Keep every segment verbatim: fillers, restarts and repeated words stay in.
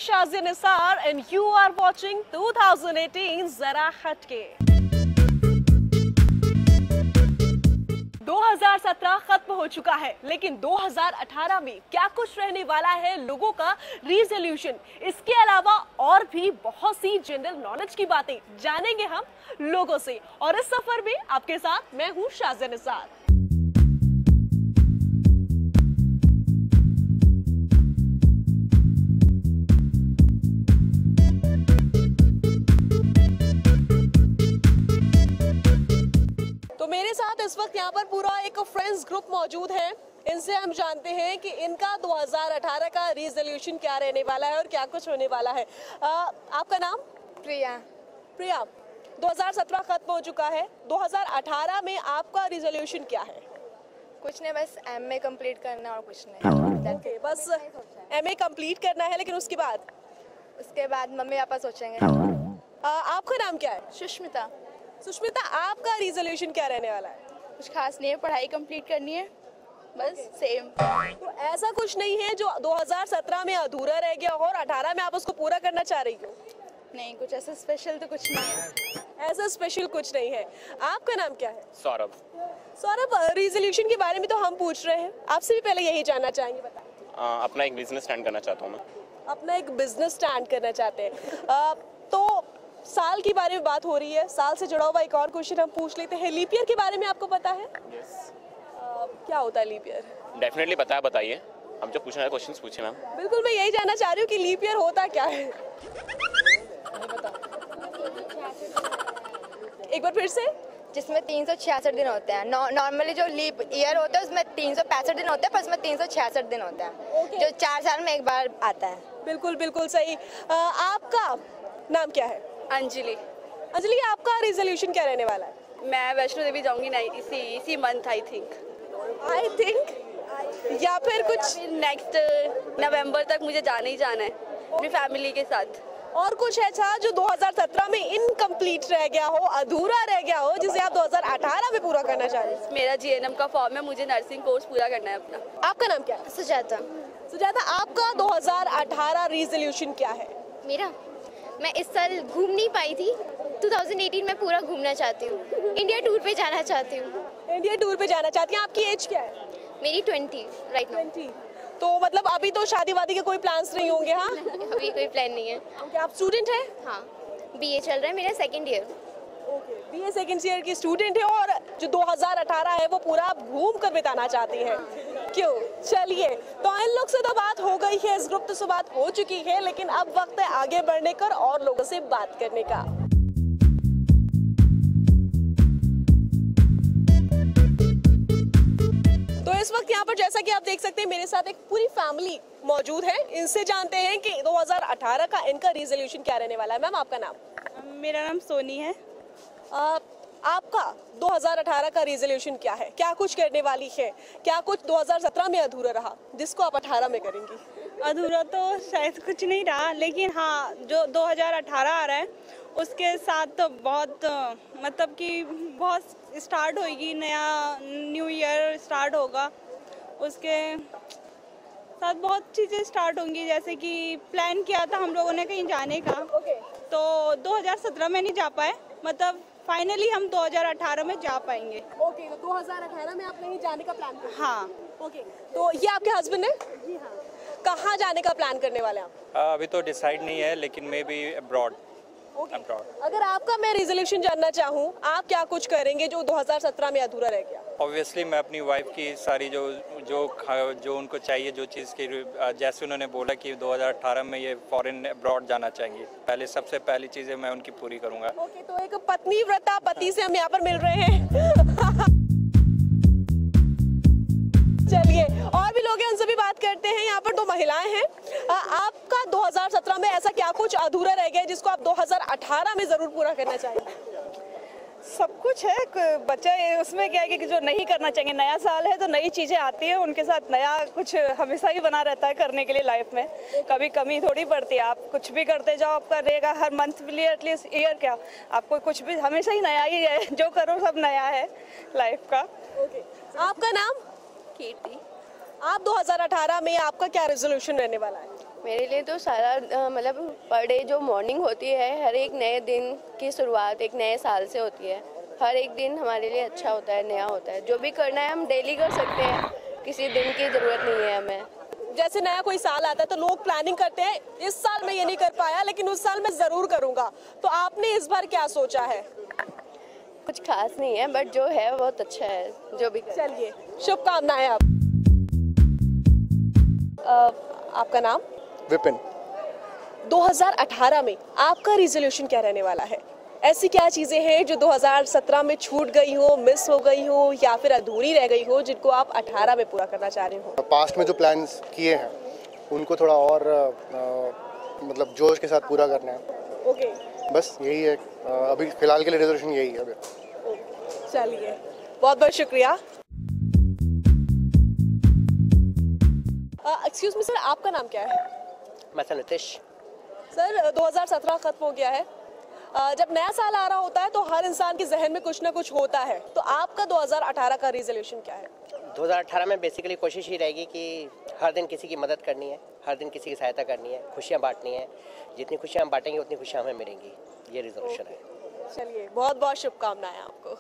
Shazia Nisar and you are watching twenty eighteen जरा हटके। दो हज़ार सत्रह खत्म हो चुका है, लेकिन दो हज़ार अठारह में क्या कुछ रहने वाला है लोगों का रिजोल्यूशन, इसके अलावा और भी बहुत सी जनरल नॉलेज की बातें जानेंगे हम लोगों से। और इस सफर में आपके साथ मैं हूँ शाज़िया निसार। मेरे साथ इस वक्त यहाँ पर पूरा एक फ्रेंड्स ग्रुप मौजूद है। इनसे हम जानते हैं कि इनका दो हज़ार अठारह का रिजोल्यूशन क्या रहने वाला है और क्या कुछ होने वाला है। आ, आपका नाम? प्रिया। प्रिया, दो हज़ार सत्रह खत्म हो चुका है, दो हज़ार अठारह में आपका रिजोल्यूशन क्या है? कुछ नहीं, बस एमए कंप्लीट करना और कुछ नहीं। okay, बस एमए कंप्लीट करना है, लेकिन उसके बाद उसके बाद मम्मी पापा सोचेंगे। आ, आपका नाम क्या है? सुष्मिता। सुष्मिता, आपका रिजोल्यूशन क्या रहने वाला है? कुछ खास नहीं है, पढ़ाई कंप्लीट करनी है बस। सेम। तो ऐसा कुछ नहीं है जो दो हज़ार सत्रह में अधूरा रह गया और अठारह में आप उसको पूरा करना चाह रही हो? नहीं, कुछ ऐसा स्पेशल तो कुछ नहीं है। ऐसा स्पेशल कुछ नहीं है। आपका नाम क्या है? सौरभ। सौरभ, रिजोल्यूशन के बारे में तो हम पूछ रहे हैं, आपसे भी पहले यही जानना चाहेंगे। बताइए। अपना एक बिजनेस स्टार्ट करना चाहता हूँ मैं। अपना एक बिजनेस स्टार्ट करना चाहते हैं। आ, तो साल के बारे में बात हो रही है, साल से जुड़ा हुआ एक और क्वेश्चन हम पूछ लेते हैं। लीप ईयर के बारे में आपको पता है? yes. आ, क्या होता है लीप ईयर? डेफिनेटली पता है, बताइए। हम जो पूछना है क्वेश्चंस पूछिए मैम। बिल्कुल, मैं यही जानना चाह रही हूँ कि लीप ईयर होता क्या है। एक बार फिर से। जिसमें तीन सौ छियासठ दिन होते हैं। नॉर्मली जो लीप ईयर होता है उसमें तीन सौ पैंसठ दिन होते हैं, पर उसमें तीन सौ छियासठ दिन होते हैं। okay. जो चार साल में एक बार आता है। बिल्कुल बिल्कुल सही। आ, आपका नाम क्या है? अंजलि। अंजलि, आपका रिजोल्यूशन क्या रहने वाला है? मैं वैष्णो देवी जाऊंगी नहीं इसी इसी month I think I think या फिर कुछ नेक्स्ट नवंबर तक मुझे जाना ही जाना है अपनी फैमिली के साथ। और कुछ ऐसा जो दो हज़ार सत्रह में इनकम्प्लीट रह गया हो, अधूरा रह गया हो, जिसे आप दो हज़ार अठारह में पूरा करना चाह रहे हैं? मेरा जीएनएम का फॉर्म है, मुझे नर्सिंग कोर्स पूरा करना है अपना। आपका नाम क्या है? सुजाता। सुजाता, आपका दो हज़ार अठारह रिजोल्यूशन क्या है? मेरा मैं इस साल घूम नहीं पाई थी, दो हज़ार अठारह में पूरा घूमना चाहती हूँ, इंडिया टूर पे जाना चाहती हूँ। इंडिया टूर पे जाना चाहती हैं। आपकी एज क्या है? मेरी बीस राइट नाउ। बीस। तो मतलब अभी तो शादी वादी के कोई प्लान्स नहीं होंगे? हाँ, अभी कोई प्लान नहीं है। okay, आप स्टूडेंट हैं? हाँ, बीए चल रहा है मेरा second year. BA second year की स्टूडेंट है और जो दो हज़ार अठारह है वो पूरा आप घूम कर बिताना चाहती हैं। क्यों? चलिए, तो इन लोग से तो बात हो गई है, इस ग्रुप से बात हो चुकी है, लेकिन अब वक्त है आगे बढ़ने का और लोगों से बात करने का। तो इस वक्त यहाँ पर जैसा कि आप देख सकते हैं मेरे साथ एक पूरी फैमिली मौजूद है। इनसे जानते हैं कि दो हज़ार अठारह का इनका रिजोल्यूशन क्या रहने वाला है। मैम, आपका नाम? मेरा नाम सोनी है। आ, आपका दो हज़ार अठारह का रिजोल्यूशन क्या है? क्या कुछ करने वाली है? क्या कुछ दो हज़ार सत्रह में अधूरा रहा जिसको आप अठारह में करेंगी? अधूरा तो शायद कुछ नहीं रहा, लेकिन हाँ जो दो हज़ार अठारह आ रहा है उसके साथ तो बहुत मतलब कि बहुत स्टार्ट होगी, नया न्यू ईयर स्टार्ट होगा, उसके साथ बहुत चीज़ें स्टार्ट होंगी। जैसे कि प्लान किया था हम लोगों ने कहीं जाने का, okay. तो दो हज़ार सत्रह में नहीं जा पाए, मतलब फाइनली हम दो हज़ार अठारह में जा पाएंगे। ओके okay, तो दो हज़ार अठारह में आप कहीं जाने का प्लान कर? हाँ। Okay okay. तो ये आपके हस्बैंड है? जी हाँ। कहाँ जाने का प्लान करने वाले हैं आप? uh, अभी तो डिसाइड नहीं है, लेकिन मे बी अब्रॉड। अब्रॉड। अगर आपका मैं रिजोल्यूशन जानना चाहूँ, आप क्या कुछ करेंगे जो दो हज़ार सत्रह में अधूरा रह गया? ऑब्वियसली मैं अपनी वाइफ की सारी जो जो जो उनको चाहिए, जो चीज़ की, जैसे उन्होंने बोला कि दो हज़ार अठारह में ये फॉरेन अब्रॉड जाना चाहिए, पहले सबसे पहली चीज़ें मैं उनकी पूरी करूँगा। ओके, तो एक पत्नी व्रता पति से हम यहाँ पर मिल रहे हैं। चलिए, और भी लोग हैं, उनसे भी बात करते हैं। यहाँ पर दो महिलाएं हैं। आ, आपका दो हज़ार सत्रह में ऐसा क्या कुछ अधूरा रह गया जिसको आप दो हज़ार अठारह में जरूर पूरा करना चाहेंगे? सब कुछ है, बच्चा उसमें क्या है कि जो नहीं करना चाहिए, नया साल है तो नई चीज़ें आती है, उनके साथ नया कुछ हमेशा ही बना रहता है करने के लिए लाइफ में, कभी कमी थोड़ी पड़ती है। आप कुछ भी करते जाओ, आप करेगा हर मंथली एटलीस्ट ईयर क्या, आपको कुछ भी हमेशा ही नया ही है, जो करो सब नया है लाइफ का। ओके, आपका नाम? कीर्ति। आप दो हज़ार अठारह में आपका क्या रेजोल्यूशन रहने वाला है? मेरे लिए तो सारा अ, मतलब पर डे जो मॉर्निंग होती है, हर एक नए दिन की शुरुआत एक नए साल से होती है। हर एक दिन हमारे लिए अच्छा होता है, नया होता है। जो भी करना है हम डेली कर सकते हैं, किसी दिन की ज़रूरत नहीं है हमें। जैसे नया कोई साल आता है तो लोग प्लानिंग करते हैं, इस साल मैं ये नहीं कर पाया लेकिन उस साल मैं ज़रूर करूँगा। तो आपने इस बार क्या सोचा है? कुछ खास नहीं है, बट जो है बहुत अच्छा है जो भी। चलिए, शुभकामनाएं। आप आ, आपका नाम? विपिन। दो हज़ार अठारह में आपका रिजोल्यूशन क्या रहने वाला है? ऐसी क्या चीज़ें हैं जो दो हज़ार सत्रह में छूट गई हो, मिस हो गई हो या फिर अधूरी रह गई हो, जिनको आप अठारह में पूरा करना चाह रहे हो? पास्ट में जो प्लान्स किए हैं उनको थोड़ा और आ, मतलब जोश के साथ पूरा करना है। ओके। बस यही है आ, अभी फिलहाल के लिए रिजोल्यूशन यही है अभी। चलिए, बहुत बहुत शुक्रिया। एक्सक्यूज मी सर, आपका नाम क्या है? मैं नितिश। सर, दो हज़ार सत्रह खत्म हो गया है। अ, जब नया साल आ रहा होता है तो हर इंसान के जहन में कुछ ना कुछ होता है। तो आपका दो हज़ार अठारह का रिजोल्यूशन क्या है? दो हज़ार अठारह में बेसिकली कोशिश ही रहेगी कि हर दिन किसी की मदद करनी है, हर दिन किसी की सहायता करनी है, खुशियाँ बांटनी है। जितनी खुशियाँ हम बांटेंगे उतनी खुशियाँ हमें मिलेंगी। ये रिजोल्यूशन है। चलिए, बहुत बहुत शुभकामनाएं आपको।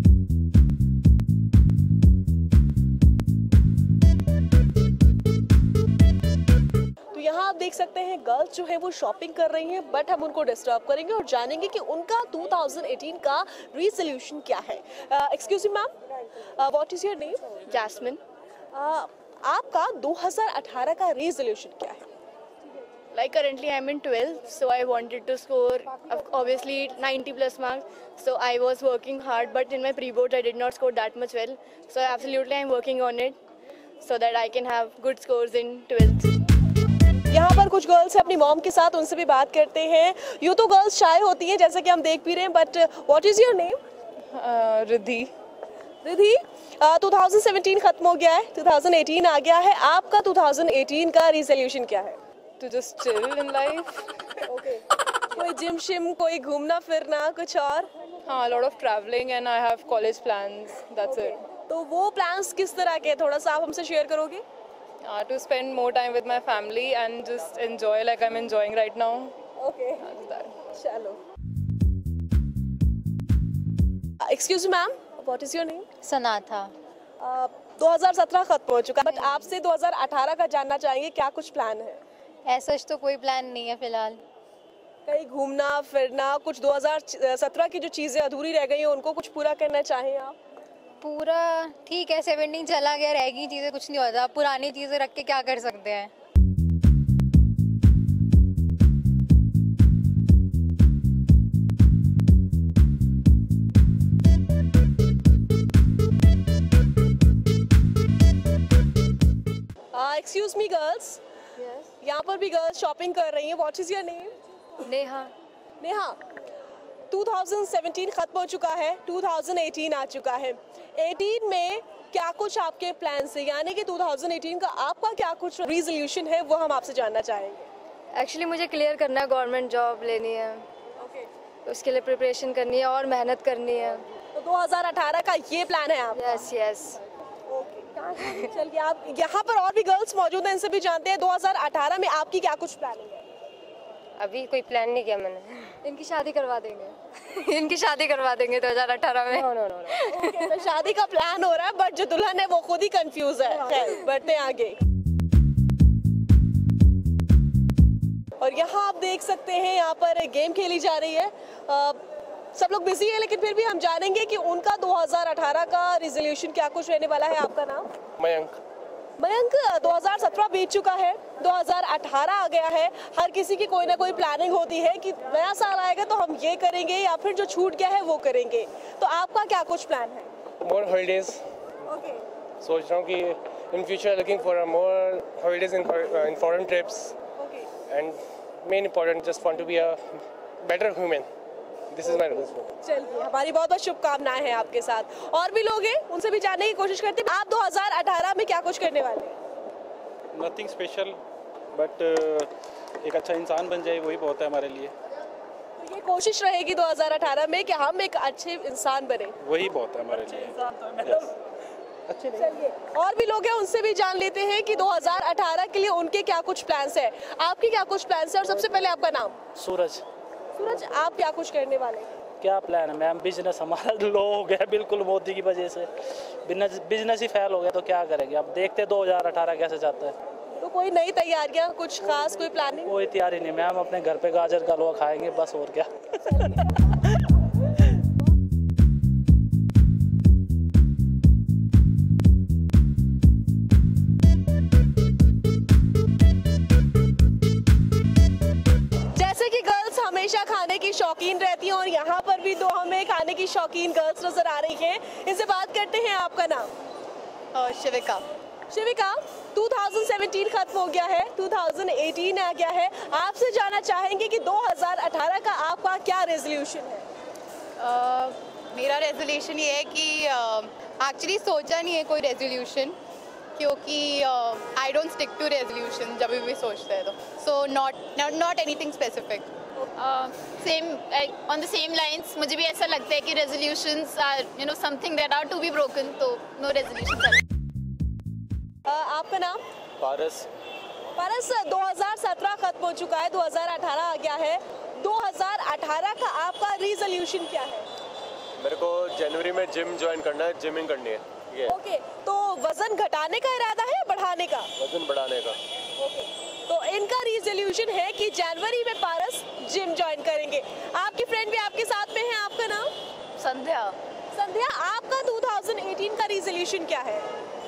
तो यहाँ आप देख सकते हैं गर्ल्स जो है वो शॉपिंग कर रही हैं, बट हम उनको डिस्टर्ब करेंगे और जानेंगे कि उनका दो हज़ार अठारह का रिजोल्यूशन क्या है। Excuse me ma'am, what is your name? Jasmine. आपका दो हज़ार अठारह का रिजोल्यूशन क्या है? Like currently I'm in twelfth, so I wanted to score obviously ninety plus marks. So I was working hard, but in my pre-board I did not score that much well. So absolutely I'm working on it so that I can have good scores in twelfth. यहाँ पर कुछ girls हैं अपनी mom के साथ, उनसे भी बात करते हैं। यूँ तो गर्ल्स शाय होती हैं जैसे कि हम देख भी रहे हैं, but what is your name? Riddhi. Riddhi, दो हज़ार सत्रह खत्म हो गया है, दो हज़ार अठारह आ गया है। आपका दो हज़ार अठारह का रिजोल्यूशन क्या है? To just chill in life. Okay. कोई जिम शिम, कोई घूमना फिरना, कुछ और? हाँ, a lot of traveling and I have college plans. That's Okay. it. तो वो प्लान्स किस तरह के, थोड़ा सा आप हमसे शेयर करोगे? Uh, to spend more time with my family and just enjoy like I'm enjoying right now. Okay. That's that. चलो। Excuse me ma'am, what is your name? Sanatha. uh, दो हज़ार सत्रह खत्म हो चुका, बट आपसे दो हज़ार अठारह का जानना चाहेंगे क्या कुछ प्लान है? ऐसा तो कोई प्लान नहीं है फिलहाल। कहीं घूमना फिरना, कुछ दो हज़ार सत्रह की जो चीज़ें अधूरी रह गई हैं उनको कुछ पूरा करना चाहें आप? पूरा ठीक है, सेवनटीन चला गया, रह गई चीज़ें, कुछ नहीं होता। पुरानी चीज़ें रख के क्या कर सकते हैं। एक्सक्यूज मी गर्ल्स, यहाँ पर भी गर्ल्स शॉपिंग कर रही हैं। What is your name? Neha. Neha, दो हज़ार सत्रह खत्म हो चुका है, दो हज़ार अठारह आ चुका है। अठारह में क्या कुछ आपके प्लान है, यानी कि दो हज़ार अठारह का आपका क्या कुछ रिजोल्यूशन है, वो हम आपसे जानना चाहेंगे। एक्चुअली मुझे क्लियर करना है, गवर्नमेंट जॉब लेनी है। ओके। उसके लिए प्रिपरेशन करनी है और मेहनत करनी है। तो दो हज़ार अठारह का ये प्लान है आप? Yes yes. चलिए, आप यहाँ पर और भी गर्ल्स मौजूद हैं, इनसे भी जानते हैं दो हज़ार अठारह में आपकी क्या कुछ प्लानिंग है? अभी कोई प्लान नहीं किया मैंने। इनकी शादी करवा देंगे। इनकी शादी करवा देंगे दो हज़ार अठारह में। No no no no. Okay, तो शादी का प्लान हो रहा है, बट जो दुल्हन है वो खुद ही कंफ्यूज है। खैर, बढ़ते हैं आगे। और यहाँ आप देख सकते हैं यहाँ पर गेम खेली जा रही है। आ, सब लोग बिजी है, लेकिन फिर भी हम जानेंगे कि उनका दो हज़ार अठारह का रिजोल्यूशन क्या कुछ रहने वाला है। आपका नाम? मयंक। मयंक, दो हज़ार सत्रह बीत चुका है, दो हज़ार अठारह आ गया है। हर किसी की कोई ना कोई प्लानिंग होती है कि नया साल आएगा तो हम ये करेंगे या फिर जो छूट गया है वो करेंगे। तो आपका क्या कुछ प्लान है? More holidays. ओके। सोच रहा हूँ कि in future looking for more holidays in in foreign trips. Okay. And main important just want to be a better human. This is my goal. चलिए, हमारी बहुत बहुत शुभकामनाएं हैं आपके साथ। और भी लोग हैं, उनसे भी जानने की कोशिश करते हैं। आप दो हज़ार अठारह में क्या कुछ करने वाले हैं? नथिंग स्पेशल, बट एक अच्छा इंसान बन जाए वही बहुत है हमारे लिए। तो ये कोशिश रहेगी दो हज़ार अठारह में कि हम एक अच्छे इंसान बने, वही बहुत है हमारे लिए। yes. अच्छे नहीं। चलिए और भी लोग हैं, उनसे भी जान लेते हैं कि दो हज़ार अठारह के लिए उनके क्या कुछ प्लान्स है। आपके क्या कुछ प्लान्स है? और सबसे पहले आपका नाम? सूरज। सूरज, आप क्या कुछ करने वाले हैं? क्या प्लान है मैम? बिजनेस हमारा लो हो गया बिल्कुल मोदी की वजह से, बिजनेस बिजनेस ही फेल हो गया, तो क्या करेंगे अब, देखते दो हज़ार अठारह कैसे जाता है। तो कोई नई तैयारियां, कुछ खास कोई प्लानिंग? कोई तैयारी नहीं मैम, अपने घर पे गाजर का हलवा खाएंगे बस, और क्या। जैसे कि गर्ल्स हमेशा खाने की शौकीन रहती हैं और यहाँ पर भी दो हमें खाने की शौकीन गर्ल्स नजर आ रही हैं। इनसे बात करते हैं। आपका नाम? शिविका। शिविका, दो हज़ार सत्रह खत्म हो गया है, दो हज़ार अठारह आ गया है। आपसे जानना चाहेंगे कि दो हज़ार अठारह का आपका क्या रेजोल्यूशन है? uh, मेरा रेजोल्यूशन ये है कि एक्चुअली uh, सोचा नहीं है कोई रेजोल्यूशन, क्योंकि I don't stick to resolution जब भी सोचते हैं तो, so not not anything specific. Same on the same lines, मुझे भी ऐसा लगता है कि resolutions are you know something that are to be broken, तो नो रेजोल्यूशन। आपका नाम? पारस। पारस, दो हज़ार सत्रह खत्म हो चुका है, दो हज़ार अठारह आ गया है। दो हज़ार अठारह का आपका रेजोल्यूशन क्या है? मेरे को जनवरी में जिम ज्वाइन करना है, जिमिंग करनी है। ये ओके, तो वजन घटाने का इरादा है या बढ़ाने का? वजन बढ़ाने का। ओके, तो इनका रेजोल्यूशन है कि जनवरी में पारस जिम ज्वाइन करेंगे। आपकी फ्रेंड भी आपके साथ में है। आपका नाम? संध्या। संध्या, आपका दो हज़ार अठारह का रेजोल्यूशन क्या है?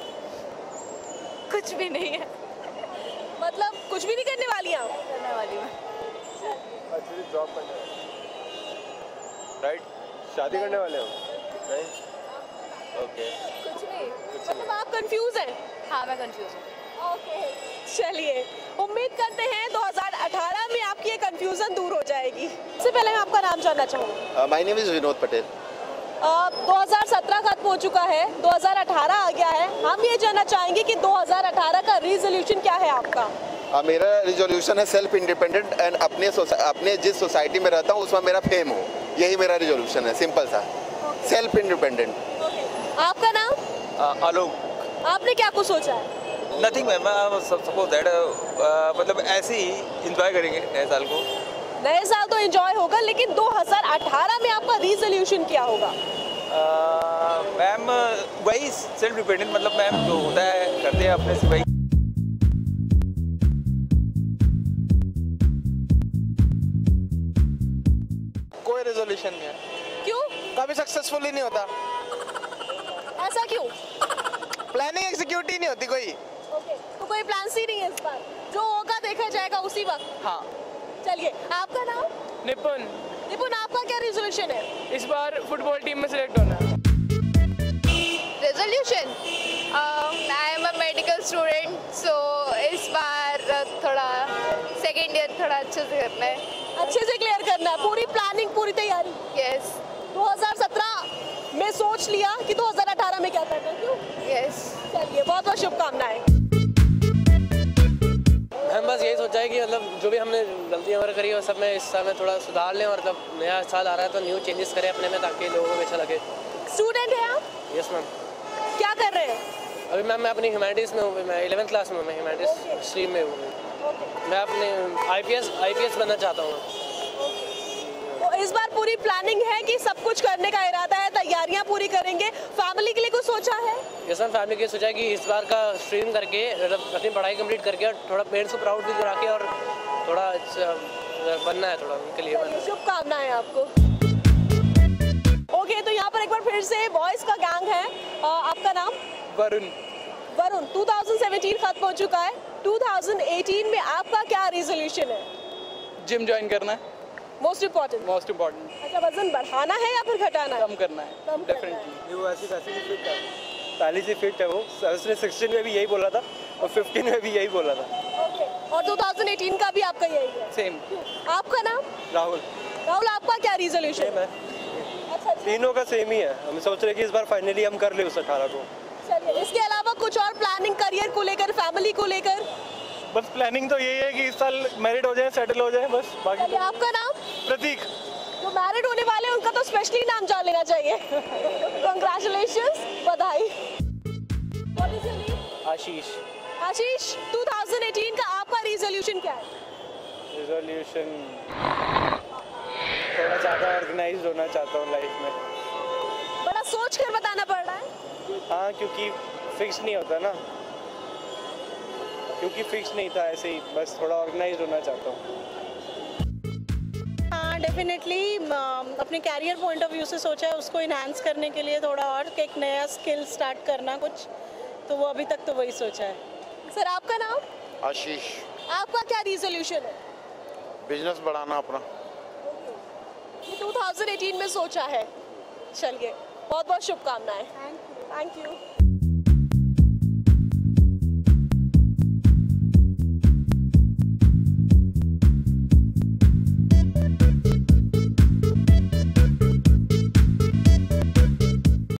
कुछ भी नहीं है। मतलब कुछ भी नहीं करने वाली हैं? करने वाली हूँ। एक्चुअली जॉब करने वाले, राइट? शादी करने वाले हो? नहीं? ओके। कुछ नहीं। कुछ मतलब आप कंफ्यूज हैं? हाँ, मैं कंफ्यूज हूँ। ओके, चलिए उम्मीद करते हैं दो हज़ार अठारह में आपकी ये कंफ्यूजन दूर हो जाएगी। सबसे पहले मैं आपका नाम जानना चाहूँगी। My name is Vinod Patel. दो हज़ार सत्रह खत्म हो चुका है, दो हज़ार अठारह आ गया है। हम ये जानना चाहेंगे कि दो हज़ार अठारह का रेजोल्यूशन क्या है आपका? uh, मेरा रेजोल्यूशन है सेल्फ इंडिपेंडेंट एंड अपने अपने जिस सोसाइटी में रहता हूँ उसमें मेरा फेम हो, यही मेरा रेजोल्यूशन है, सिंपल सा, सेल्फ इंडिपेंडेंट। आपका नाम? आलोक। आपने क्या कुछ सोचा है? नथिंग मैम, सपोज दैट मतलब ऐसे ही इंजॉय करेंगे नए साल को। नए साल तो एंजॉय होगा, लेकिन दो हज़ार अठारह में आपका रेजोल्यूशन क्या होगा? मैम वही सेल्फ डिपेंडेंट, मतलब मैम जो होता है करते हैं अपने से वही। कोई रेजोल्यूशन नहीं है। क्यों? कभी सक्सेसफुल ही नहीं होता। ऐसा क्यों? प्लानिंग एग्जीक्यूट ही नहीं होती कोई। ओके, तो कोई प्लान ही नहीं है इस बार, जो होगा देखा जाएगा उसी वक्त। हाँ। चलिए, आपका नाम? निपुण। निपुण, आपका क्या रेजोल्यूशन है? इस बार फुटबॉल टीम में सिलेक्ट होना। Resolution, I am a medical student, so इस बार थोड़ा सेकेंड ईयर थोड़ा अच्छे से करना है। अच्छे से क्लियर करना है, पूरी प्लानिंग, पूरी तैयारी। यस। दो हज़ार सत्रह में सोच लिया कि दो हज़ार अठारह में क्या करना है, क्यों? यस। चलिए, बहुत बहुत शुभकामनाएं। हम बस यही सोचा है कि मतलब जो भी हमने गलतियाँ वगैरह करी है सब में इस साल में थोड़ा सुधार लें, और जब नया साल आ रहा है तो न्यू चेंजेस करें अपने में, ताकि लोगों को अच्छा लगे। स्टूडेंट हैं आप? Yes ma'am. क्या कर रहे हैं? अभी मैम मैं अपनी ह्यूमैनिटीज़ में हूँ, मैं इलेवेंथ क्लास में हूँ, मैं ह्यूमैनिटीज़ स्ट्रीम में हूँ। मैं अपने आईपीएस आईपीएस बनना चाहता हूँ। तो इस बार पूरी प्लानिंग है कि सब कुछ करने का इरादा है, तैयारियां पूरी करेंगे। फैमिली के लिए कुछ सोचा है? यस मैम, फैमिली के लिए सोचा है कि इस बार का स्ट्रीम करके मतलब अपनी पढ़ाई कंप्लीट करके और थोड़ा पेरेंट्स को प्राउड भी करा के और थोड़ा बनना है, थोड़ा उनके लिए बनना है। शुभकामनाएं आपको। ओके, तो यहाँ पर एक बार फिर से बॉयज का गैंग है। आ, आपका नाम? वरुण। वरुण, दो हज़ार सत्रह खत्म हो चुका है, दो हज़ार अठारह में आपका क्या रेजोल्यूशन है? जिम ज्वाइन करना है। Most important. Most important. अच्छा, वजन बढ़ाना है या फिर घटाना है? कम करना है। कम डेफिनेटली। वो ऐसी वैसे ही फिट है, पहले से फिट है वो। उसने सोलह में भी यही बोला था और पंद्रह में भी यही बोला था। ओके, और दो हज़ार अठारह का भी आपका यही है? सेम। आपका नाम? राहुल। राहुल, आपका क्या रेजोल्यूशन है? अच्छा, तीनों का सेम ही है। हम सोच रहे कि इस बार फाइनली हम कर ले उस अठारह को। चलिए, इसके अलावा कुछ और प्लानिंग, करियर को लेकर, फैमिली को लेकर? बस प्लानिंग तो यही है कि इस साल मैरिड हो जाए, सेटल हो जाए, बस। बाकी आपका नाम? प्रतीक। जो मैरिड होने वाले हैं उनका तो स्पेशली नाम जान लेना चाहिए। कंग्रेचुलेशंस, बधाई। What is your name? आशीष। आशीष, दो हज़ार अठारह का आपका रिजोल्यूशन क्या है? रिजोल्यूशन थोड़ा ज़्यादा ऑर्गेनाइज्ड होना चाहता हूँ लाइफ में। बड़ा सोच कर बताना पड़ रहा है। हाँ, क्योंकि फिक्स नहीं होता ना, क्योंकि फिक्स नहीं था, ऐसे ही बस थोड़ा ऑर्गेनाइज्ड होना चाहता हूँ। हाँ, डेफिनेटली अपने कैरियर पॉइंट ऑफ व्यू से सोचा है उसको इन्हांस करने के लिए, थोड़ा और एक नया स्किल स्टार्ट करना कुछ, तो वो अभी तक तो वही सोचा है। सर, आपका नाम? आशीष। आपका क्या रिजोल्यूशन है? बिजनेस बढ़ाना अपना। ये दो हज़ार अठारह में सोचा है। चलिए, बहुत बहुत शुभकामनाएं। Thank you.